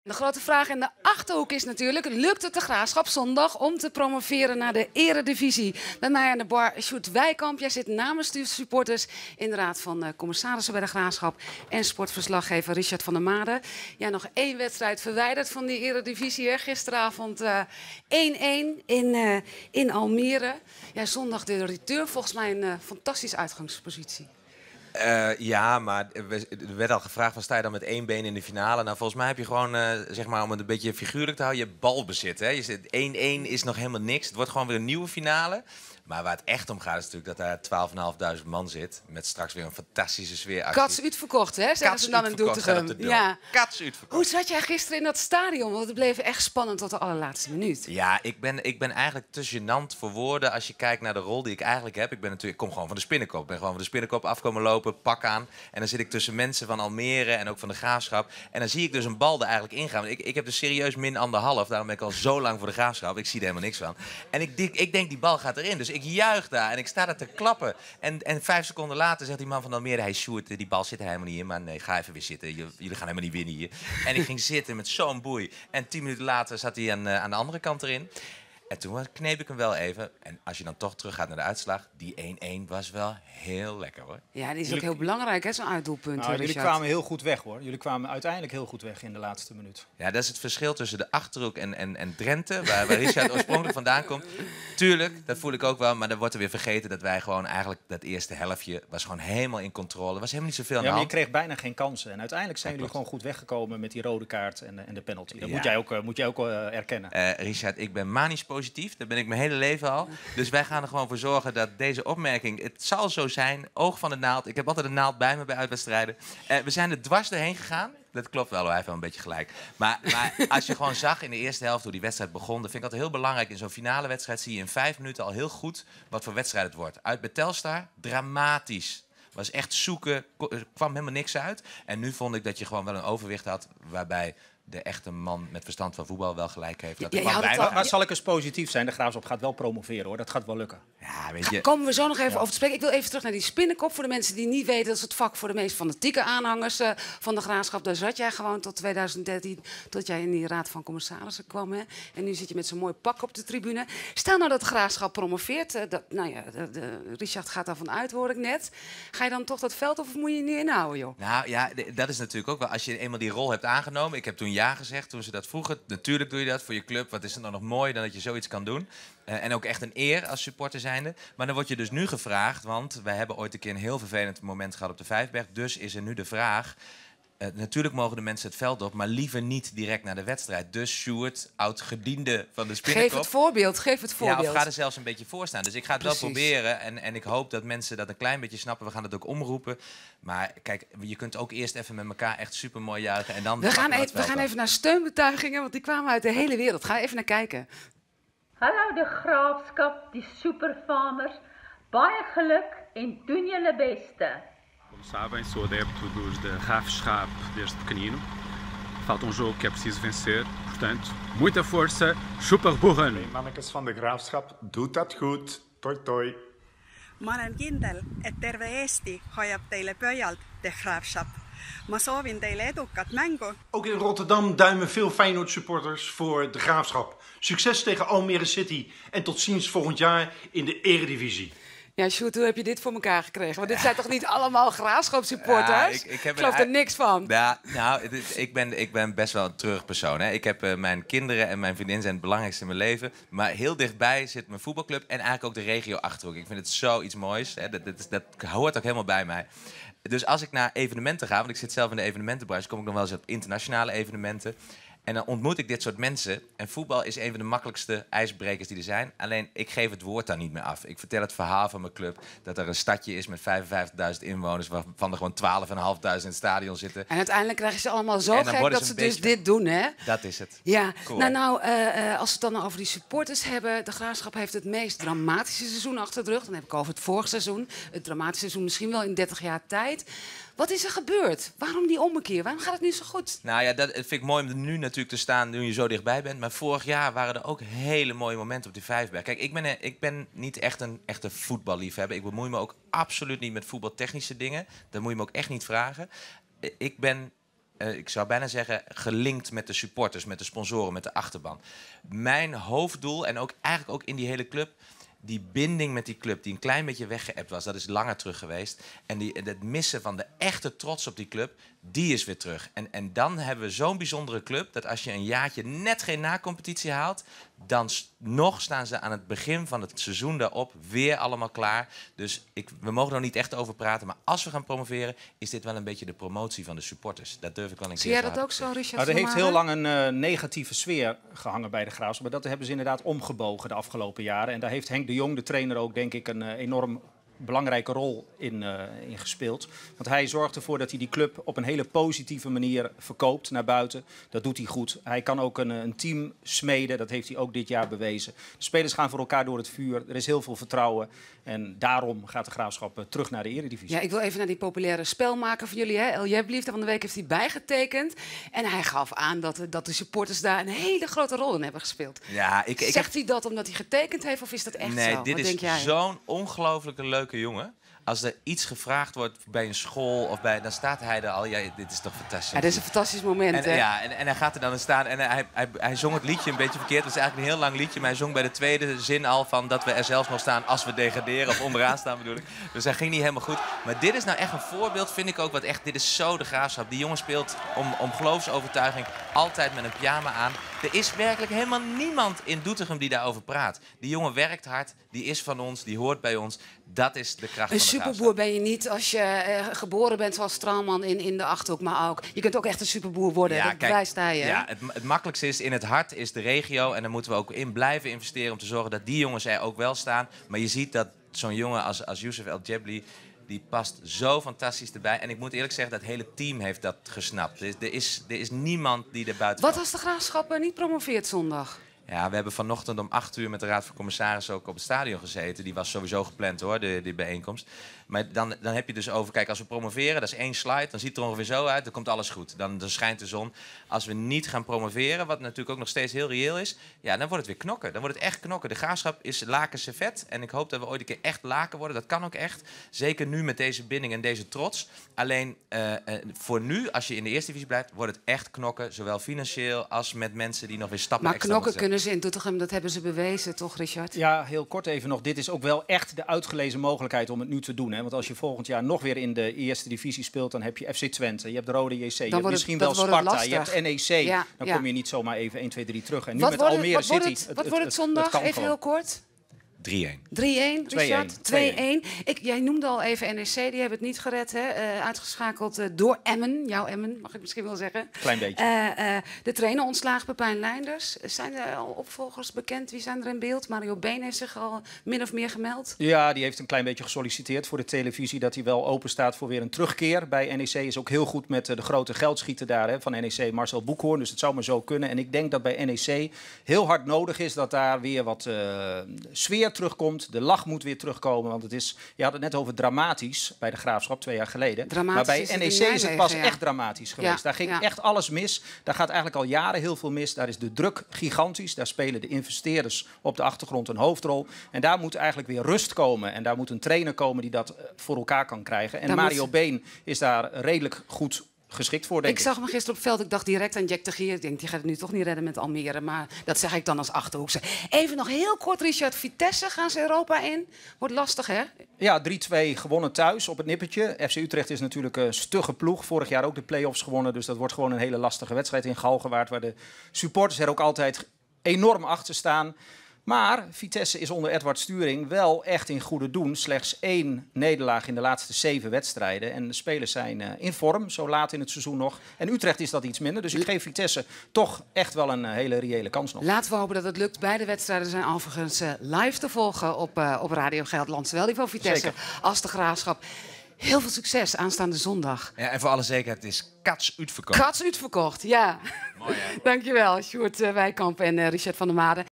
De grote vraag in de Achterhoek is natuurlijk, lukt het de Graafschap zondag om te promoveren naar de eredivisie? Bij mij aan de bar Sjoerd Wijkamp. Jij zit namens de supporters in de Raad van Commissarissen bij de Graafschap. En sportverslaggever Richard van der Made. Ja, nog één wedstrijd verwijderd van die eredivisie. Hè? Gisteravond 1-1 in Almere. Ja, zondag de return. Volgens mij een fantastische uitgangspositie. Ja, maar er werd al gevraagd, van, sta je dan met één been in de finale? Nou, volgens mij heb je gewoon, zeg maar, om het een beetje figuurlijk te houden, je balbezit. Hè? 1-1 is nog helemaal niks. Het wordt gewoon weer een nieuwe finale. Maar waar het echt om gaat is natuurlijk dat daar 12.500 man zit. Met straks weer een fantastische sfeeractie. Kats uitverkocht, hè? Zeggen ze dan in Doetinchem. Ja. Kats uitverkocht. Hoe zat jij gisteren in dat stadion? Want het bleef echt spannend tot de allerlaatste minuut. Ja, ik ben eigenlijk te gênant voor woorden als je kijkt naar de rol die ik eigenlijk heb. Ik kom gewoon van de Spinnenkop. Ik ben gewoon van de Spinnenkop afkomen lopen, pak aan. En dan zit ik tussen mensen van Almere en ook van de Graafschap. En dan zie ik dus een bal er eigenlijk ingaan. Ik heb dus serieus min 1,5. Daarom ben ik al zo lang voor de Graafschap. Ik zie er helemaal niks van. En ik denk, die bal gaat erin. Dus ik juich daar en ik sta daar te klappen. En 5 seconden later zegt die man van Almere: hey Sjoerd, die bal zit er helemaal niet in. Maar nee, ga even weer zitten. Jullie gaan helemaal niet winnen hier. En ik ging zitten met zo'n boei. En 10 minuten later zat hij aan de andere kant erin. En toen kneep ik hem wel even. En als je dan toch teruggaat naar de uitslag, die 1-1 was wel heel lekker, hoor. Ja, die is ook heel belangrijk, hè, zo'n uitdoelpunt. Nou, jullie kwamen heel goed weg, hoor. Jullie kwamen uiteindelijk heel goed weg in de laatste minuut. Ja, dat is het verschil tussen de Achterhoek en Drenthe, waar Richard oorspronkelijk vandaan komt. Tuurlijk, dat voel ik ook wel, maar dan wordt er weer vergeten dat wij gewoon eigenlijk dat eerste helftje was gewoon helemaal in controle. Er was helemaal niet zoveel aan de hand. Je kreeg bijna geen kansen. En uiteindelijk zijn jullie gewoon goed weggekomen met die rode kaart en de penalty. Dat moet jij ook erkennen. Richard, ik ben manisch positief. Dat ben ik mijn hele leven al. Dus wij gaan er gewoon voor zorgen dat deze opmerking, het zal zo zijn, oog van de naald. Ik heb altijd een naald bij me bij uitwedstrijden. We zijn er dwars doorheen gegaan. Dat klopt wel, hij heeft wel een beetje gelijk. Maar als je gewoon zag in de eerste helft hoe die wedstrijd begon, dat vind ik altijd heel belangrijk. In zo'n finale wedstrijd zie je in 5 minuten al heel goed wat voor wedstrijd het wordt. Uit bij Telstar, dramatisch. Was echt zoeken, er kwam helemaal niks uit. En nu vond ik dat je gewoon wel een overwicht had waarbij de echte man met verstand van voetbal wel gelijk heeft. Maar zal ik eens positief zijn? De Graafschap gaat wel promoveren, hoor. Dat gaat wel lukken. Ja, weet je. Daar komen we zo nog even over te spreken. Ik wil even terug naar die Spinnenkop. Voor de mensen die niet weten, dat is het vak voor de meest fanatieke aanhangers van de Graafschap. Daar zat jij gewoon tot 2013, tot jij in die Raad van Commissarissen kwam. Hè? En nu zit je met zo'n mooi pak op de tribune. Stel nou dat de Graafschap promoveert. Richard gaat daarvan uit, hoor ik net. Ga je dan toch dat veld of moet je je niet inhouden, joh? Nou ja, dat is natuurlijk ook wel. Als je eenmaal die rol hebt aangenomen. Ik heb toen ja gezegd toen ze dat vroegen. Natuurlijk doe je dat voor je club. Wat is het nou nog mooi dan dat je zoiets kan doen. En ook echt een eer als supporter zijnde. Maar dan word je dus nu gevraagd, want wij hebben ooit een keer een heel vervelend moment gehad op de Vijfberg. Dus is er nu de vraag. Natuurlijk mogen de mensen het veld op, maar liever niet direct naar de wedstrijd. Dus Sjoerd, oud-gediende van de Spinnenkop. Geef het voorbeeld, geef het voorbeeld. Ja, of ga er zelfs een beetje voor staan. Dus ik ga het wel proberen en ik hoop dat mensen dat een klein beetje snappen. We gaan het ook omroepen. Maar kijk, je kunt ook eerst even met elkaar echt super mooi juichen. En dan we gaan even naar steunbetuigingen, want die kwamen uit de hele wereld. Ga even naar kijken. Hallo de Graafschap, die superfarmers. Baie geluk en doen jullie beste. Como sabem, sou adepto de Graafschap desde pequenino. Falta jogo que é preciso vencer, portanto, muita força, superboeren. Mannekes van de Graafschap doet dat goed. Toi toi. Ma olen kindel, et terve Eesti hoiab teile pöialt de Graafschap. Ma soovin teile edukat mängu. Ook in Rotterdam duimen veel Feyenoord supporters voor de Graafschap. Succes tegen Almere City en tot ziens volgend jaar in de Eredivisie. Ja, Sjoerd, hoe heb je dit voor elkaar gekregen? Want dit zijn toch niet allemaal Graafschap-supporters? Ja, ik geloof er niks van. Ja, nou, ik ben best wel een treurig persoon. Hè. Ik heb mijn kinderen en mijn vriendin zijn het belangrijkste in mijn leven. Maar heel dichtbij zit mijn voetbalclub en eigenlijk ook de regio Achterhoek. Ik vind het zoiets moois. Hè. Dat hoort ook helemaal bij mij. Dus als ik naar evenementen ga, want ik zit zelf in de evenementenbranche, kom ik nog wel eens op internationale evenementen. En dan ontmoet ik dit soort mensen. En voetbal is een van de makkelijkste ijsbrekers die er zijn. Alleen, ik geef het woord daar niet meer af. Ik vertel het verhaal van mijn club. Dat er een stadje is met 55.000 inwoners. Waarvan er gewoon 12.500 in het stadion zitten. En uiteindelijk krijg je ze allemaal zo gek dat ze dus dit doen, hè? Dat is het. Ja, cool, als we het dan over die supporters hebben. De Graafschap heeft het meest dramatische seizoen achter de rug. Dan heb ik over het vorig seizoen. Het dramatische seizoen misschien wel in 30 jaar tijd. Wat is er gebeurd? Waarom die ommekeer? Waarom gaat het nu zo goed? Nou ja, dat vind ik mooi om er nu natuurlijk te staan, nu je zo dichtbij bent. Maar vorig jaar waren er ook hele mooie momenten op die Vijfberg. Kijk, ik ben niet echt een echte voetballiefhebber. Ik bemoei me ook absoluut niet met voetbaltechnische dingen. Dat moet je me ook echt niet vragen. Ik ben ik zou bijna zeggen, gelinkt met de supporters, met de sponsoren, met de achterban. Mijn hoofddoel, en ook eigenlijk ook in die hele club, die binding met die club, die een klein beetje weggeëpt was, dat is langer terug geweest. En het missen van de echte trots op die club, die is weer terug. En dan hebben we zo'n bijzondere club, dat als je een jaartje net geen na-competitie haalt, dan nog staan ze aan het begin van het seizoen daarop weer allemaal klaar. Dus we mogen er nog niet echt over praten, maar als we gaan promoveren, is dit wel een beetje de promotie van de supporters. Dat durf ik wel een keer te Zie jij dat ook zo, Richard? Nou, er heeft heel lang een negatieve sfeer gehangen bij de Graafschap, maar dat hebben ze inderdaad omgebogen de afgelopen jaren. En daar heeft Henk de Jong, de trainer, ook denk ik een enorm belangrijke rol in gespeeld. Want hij zorgt ervoor dat hij die club op een hele positieve manier verkoopt naar buiten. Dat doet hij goed. Hij kan ook een team smeden. Dat heeft hij ook dit jaar bewezen. De spelers gaan voor elkaar door het vuur. Er is heel veel vertrouwen. En daarom gaat de Graafschap terug naar de Eredivisie. Ja, ik wil even naar die populaire spelmaker van jullie. El Jebli, van de week heeft hij bijgetekend. En hij gaf aan dat de supporters daar een hele grote rol in hebben gespeeld. Ja, Zegt hij dat omdat hij getekend heeft of is dat echt zo? Nee, dit Wat denk jij? is zo'n ongelooflijke leuke jongen. Als er iets gevraagd wordt bij een school of dan staat hij er al. Ja, dit is toch fantastisch. Ja, dit is een fantastisch moment. En, en hij gaat er dan in staan en hij zong het liedje een beetje verkeerd. Het is eigenlijk een heel lang liedje, maar hij zong bij de tweede zin al van dat we er zelfs nog staan als we degraderen of onderaan staan bedoel ik. Dus hij ging niet helemaal goed. Maar dit is nou echt een voorbeeld, vind ik ook, wat echt, dit is zo de Graafschap. Die jongen speelt om geloofsovertuiging altijd met een pyjama aan. Er is werkelijk helemaal niemand in Doetinchem die daarover praat. Die jongen werkt hard, die is van ons, die hoort bij ons. Dat is de kracht van de Graafschap. Een superboer ben je niet als je geboren bent zoals Straalman in de Achterhoek, maar ook. Je kunt ook echt een superboer worden, dat bewijst hij. Ja, het makkelijkste is in het hart is de regio. En daar moeten we ook in blijven investeren om te zorgen dat die jongens er ook wel staan. Maar je ziet dat zo'n jongen als Youssef El Jebli, die past zo fantastisch erbij. En ik moet eerlijk zeggen, dat hele team heeft dat gesnapt. Er is niemand die er buiten... Wat als de Graafschap niet promoveert zondag? Ja, we hebben vanochtend om 8 uur met de Raad van Commissarissen ook op het stadion gezeten. Die was sowieso gepland hoor, die bijeenkomst. Maar dan heb je dus over, kijk, als we promoveren, dat is 1 slide, dan ziet het er ongeveer zo uit, dan komt alles goed. Dan schijnt de zon. Als we niet gaan promoveren, wat natuurlijk ook nog steeds heel reëel is, ja, dan wordt het weer knokken. Dan wordt het echt knokken. De Graafschap is laken servet en ik hoop dat we ooit een keer echt laken worden. Dat kan ook echt. Zeker nu met deze binding en deze trots. Alleen voor nu, als je in de eerste divisie blijft, wordt het echt knokken. Zowel financieel als met mensen die nog weer stappen maar extra knokken kunnen ze in Doetinchem, dat hebben ze bewezen, toch Richard? Ja, heel kort even nog. Dit is ook wel echt de uitgelezen mogelijkheid om het nu te doen. Hè? Want als je volgend jaar nog weer in de eerste divisie speelt, dan heb je FC Twente, je hebt de Rode JC, je hebt misschien wel Sparta, je hebt NEC. Ja, dan kom je niet zomaar even 1, 2, 3 terug. En nu wat met wordt Almere City. Wat wordt het zondag? Even heel kort. 3-1. 3-1, Richard? 2-1. Jij noemde al even NEC, die hebben het niet gered. Hè? Uitgeschakeld door Emmen. Jouw Emmen, mag ik misschien wel zeggen. Klein beetje. De trainer ontslagen, Pepijn Leinders. Zijn er al opvolgers bekend? Wie zijn er in beeld? Mario Been heeft zich al min of meer gemeld. Ja, die heeft een klein beetje gesolliciteerd voor de televisie. Dat hij wel open staat voor weer een terugkeer. Bij NEC is ook heel goed met de grote geldschieter daar. Hè, van NEC, Marcel Boekhoorn. Dus het zou maar zo kunnen. En ik denk dat bij NEC heel hard nodig is dat daar weer wat sfeer terugkomt. De lach moet weer terugkomen. Want het is, je had het net over dramatisch bij de Graafschap 2 jaar geleden. Maar bij NEC is het pas echt dramatisch geweest. Ja, daar ging echt alles mis. Daar gaat eigenlijk al jaren heel veel mis. Daar is de druk gigantisch. Daar spelen de investeerders op de achtergrond een hoofdrol. En daar moet eigenlijk weer rust komen. En daar moet een trainer komen die dat voor elkaar kan krijgen. En Mario Been is daar redelijk goed geschikt voor, denk ik. Ik zag me gisteren op het veld, ik dacht direct aan Jack de Gier. Ik denk, die gaat het nu toch niet redden met Almere. Maar dat zeg ik dan als Achterhoekse. Even nog heel kort, Richard. Vitesse, gaan ze Europa in? Wordt lastig, hè? Ja, 3-2 gewonnen thuis op het nippertje. FC Utrecht is natuurlijk een stugge ploeg. Vorig jaar ook de play-offs gewonnen. Dus dat wordt gewoon een hele lastige wedstrijd in Galgenwaard. Waar de supporters er ook altijd enorm achter staan. Maar Vitesse is onder Edward Sturing wel echt in goede doen. Slechts 1 nederlaag in de laatste 7 wedstrijden. En de spelers zijn in vorm, zo laat in het seizoen nog. En Utrecht is dat iets minder. Dus ik geef Vitesse toch echt wel een hele reële kans nog. Laten we hopen dat het lukt. Beide wedstrijden zijn overigens live te volgen op Radio Gelderland. Zowel die van Vitesse als de Graafschap. Heel veel succes aanstaande zondag. Ja, en voor alle zekerheid, het is kats uitverkocht. Kats uitverkocht, ja. Mooi, hè? Dankjewel, Sjoerd Wijkamp en Richard van der Made.